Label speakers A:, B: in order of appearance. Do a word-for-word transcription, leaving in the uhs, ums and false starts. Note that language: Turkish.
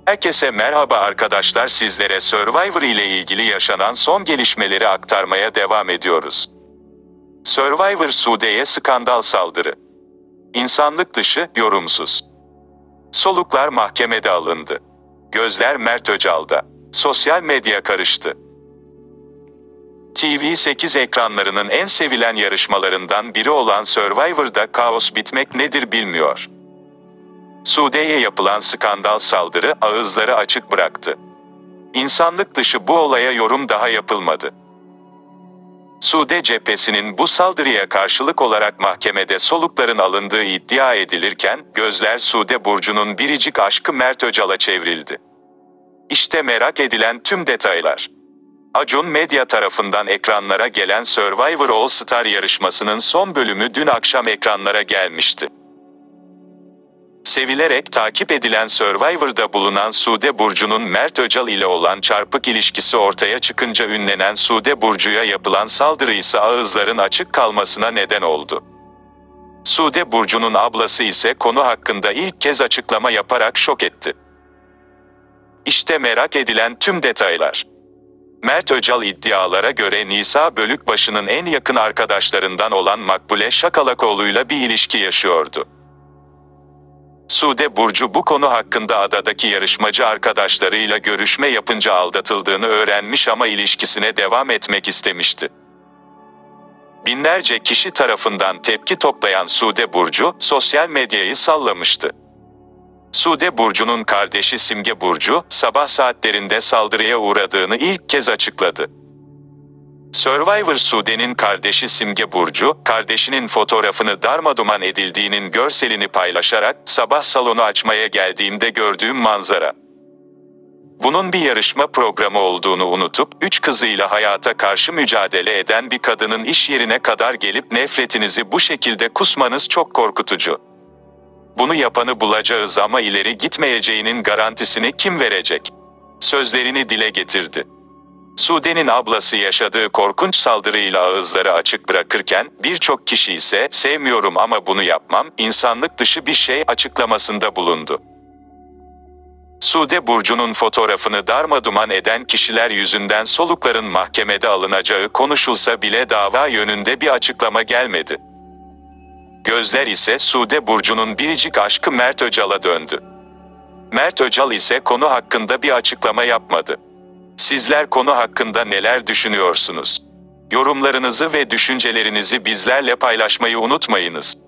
A: Herkese merhaba arkadaşlar, sizlere Survivor ile ilgili yaşanan son gelişmeleri aktarmaya devam ediyoruz. Survivor Sude'ye skandal saldırı. İnsanlık dışı, yorumsuz. Soluklar mahkemede alındı. Gözler Mert Öcal'da. Sosyal medya karıştı. T V sekiz ekranlarının en sevilen yarışmalarından biri olan Survivor'da kaos bitmek nedir bilmiyor. Sude'ye yapılan skandal saldırı ağızları açık bıraktı. İnsanlık dışı bu olaya yorum daha yapılmadı. Sude cephesinin bu saldırıya karşılık olarak mahkemede solukların alındığı iddia edilirken, gözler Sude Burcu'nun biricik aşkı Mert Öcal'a çevrildi. İşte merak edilen tüm detaylar. Acun Medya tarafından ekranlara gelen Survivor All Star yarışmasının son bölümü dün akşam ekranlara gelmişti. Sevilerek takip edilen Survivor'da bulunan Sude Burcu'nun Mert Öcal ile olan çarpık ilişkisi ortaya çıkınca ünlenen Sude Burcu'ya yapılan saldırı ise ağızların açık kalmasına neden oldu. Sude Burcu'nun ablası ise konu hakkında ilk kez açıklama yaparak şok etti. İşte merak edilen tüm detaylar. Mert Öcal iddialara göre Nisa Bölükbaşı'nın en yakın arkadaşlarından olan Makbule Şakalakoğlu'yla bir ilişki yaşıyordu. Sude Burcu bu konu hakkında adadaki yarışmacı arkadaşlarıyla görüşme yapınca aldatıldığını öğrenmiş ama ilişkisine devam etmek istemişti. Binlerce kişi tarafından tepki toplayan Sude Burcu, sosyal medyayı sallamıştı. Sude Burcu'nun kardeşi Simge Burcu, sabah saatlerinde saldırıya uğradığını ilk kez açıkladı. Survivor Sude'nin kardeşi Simge Burcu, kardeşinin fotoğrafını darmaduman edildiğinin görselini paylaşarak, "Sabah salonu açmaya geldiğimde gördüğüm manzara. Bunun bir yarışma programı olduğunu unutup, üç kızıyla hayata karşı mücadele eden bir kadının iş yerine kadar gelip nefretinizi bu şekilde kusmanız çok korkutucu. Bunu yapanı bulacağız ama ileri gitmeyeceğinin garantisini kim verecek?" sözlerini dile getirdi. Sude'nin ablası yaşadığı korkunç saldırıyla ağızları açık bırakırken, birçok kişi ise "Sevmiyorum ama bunu yapmam, insanlık dışı bir şey" açıklamasında bulundu. Sude Burcu'nun fotoğrafını darmaduman eden kişiler yüzünden solukların mahkemede alınacağı konuşulsa bile dava yönünde bir açıklama gelmedi. Gözler ise Sude Burcu'nun biricik aşkı Mert Öcal'a döndü. Mert Öcal ise konu hakkında bir açıklama yapmadı. Sizler konu hakkında neler düşünüyorsunuz? Yorumlarınızı ve düşüncelerinizi bizlerle paylaşmayı unutmayınız.